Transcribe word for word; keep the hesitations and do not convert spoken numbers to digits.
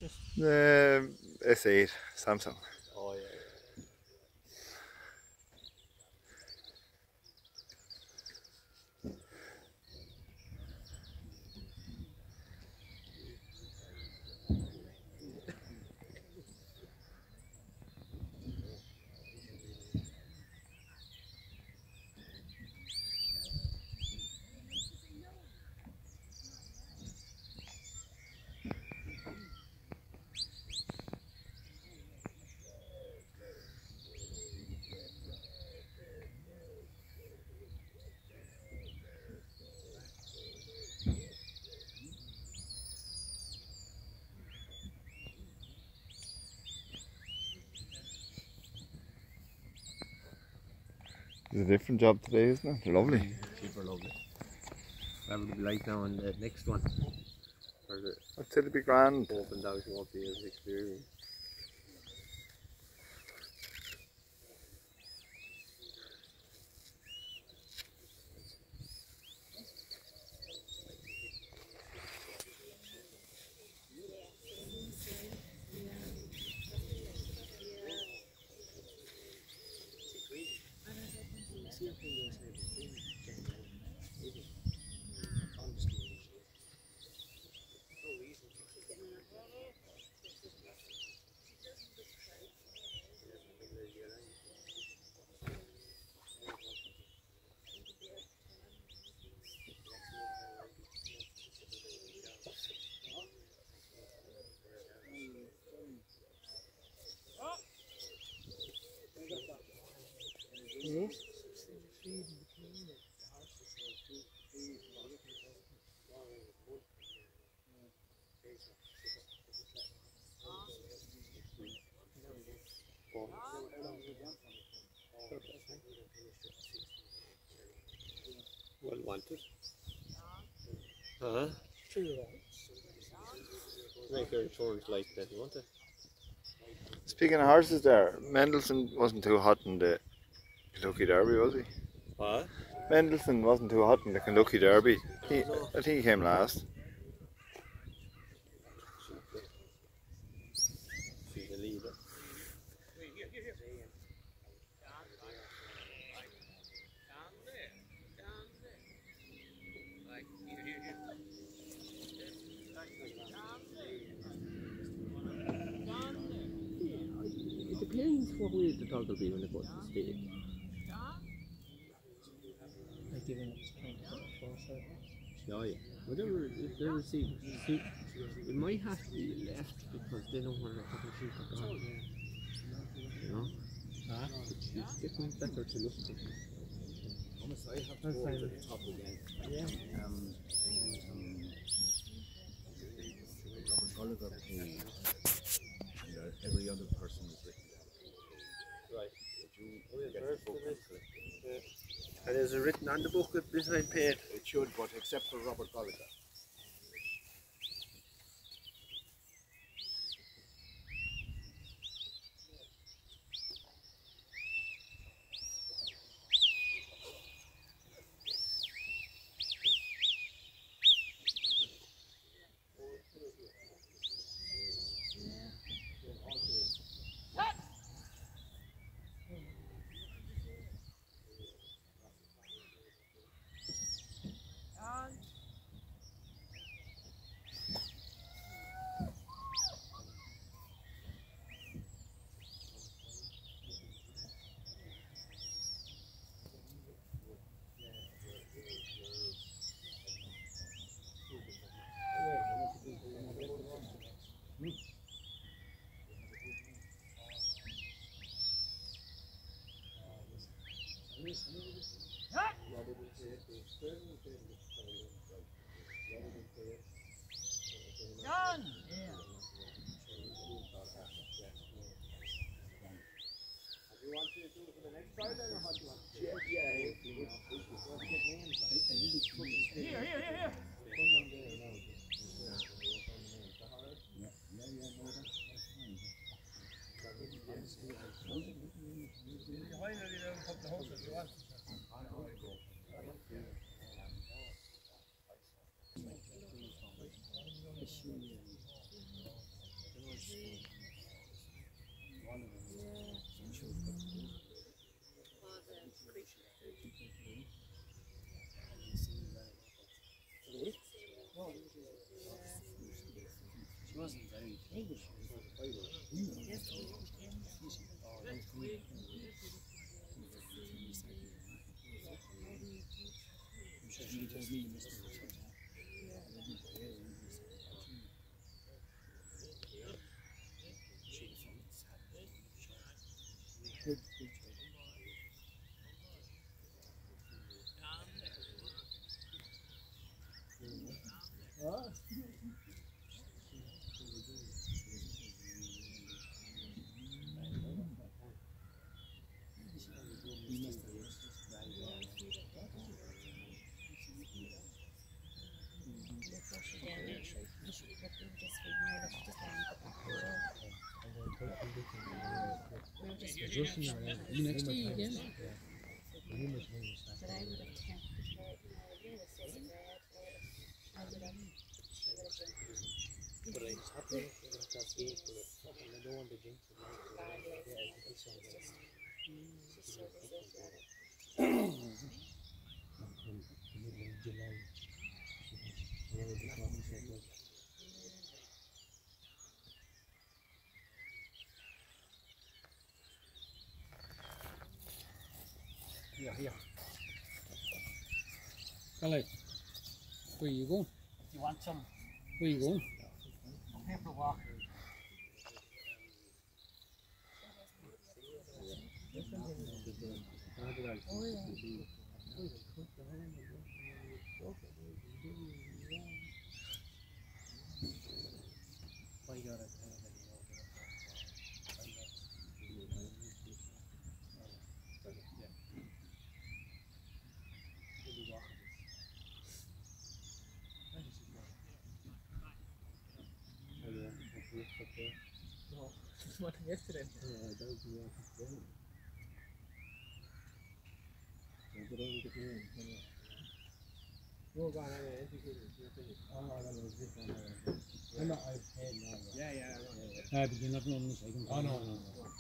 The S eight Samsung. Oh yeah. It's a different job today, isn't it? Lovely. Super lovely. That would be like now on the next one. For the I'd say it'd be grand. opened out won't be as experience. Well wanted. Huh? Make your insurance like that, won't it? Speaking of horses there, Mendelssohn wasn't too hot in the Kentucky Derby, was he? What? Mendelssohn wasn't too hot in the Kentucky Derby. He, I think he came last. She's the leader. It depends what way the dog will be when it goes to the stage. Like even if it's trying to put a force out. Yeah, yeah. Whatever, if they receive, see, it might have to be left because they know where they're putting sheep or dog. You know? Huh? It's getting better to look at. Almost, I have to That's go fine. to the top again. Yeah. Um, um, Robert Gallagher page, and uh, every other person is written down. Right. Did you get the book? And is it written on the book behind page? It should, but except for Robert Gallagher. wasn't very big. You next to you again? But I was happy with that gate, but I don't want to jinx it. Yeah, I think it's July. Yeah, yeah. Calais, where you going? You want some Where you going? paper walk? I got it. What yesterday? You're going on an educated. Yeah, yeah. I but you're not running this. I can. Oh, no, no.